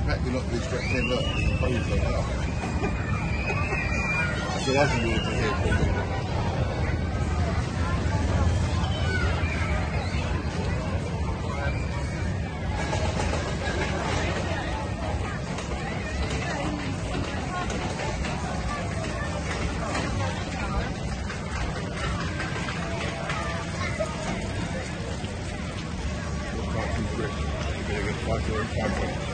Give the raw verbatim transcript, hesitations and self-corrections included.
fact you're not distracted, look, it's crazy like that. So that's weird to hear from you. You're gonna get five or five.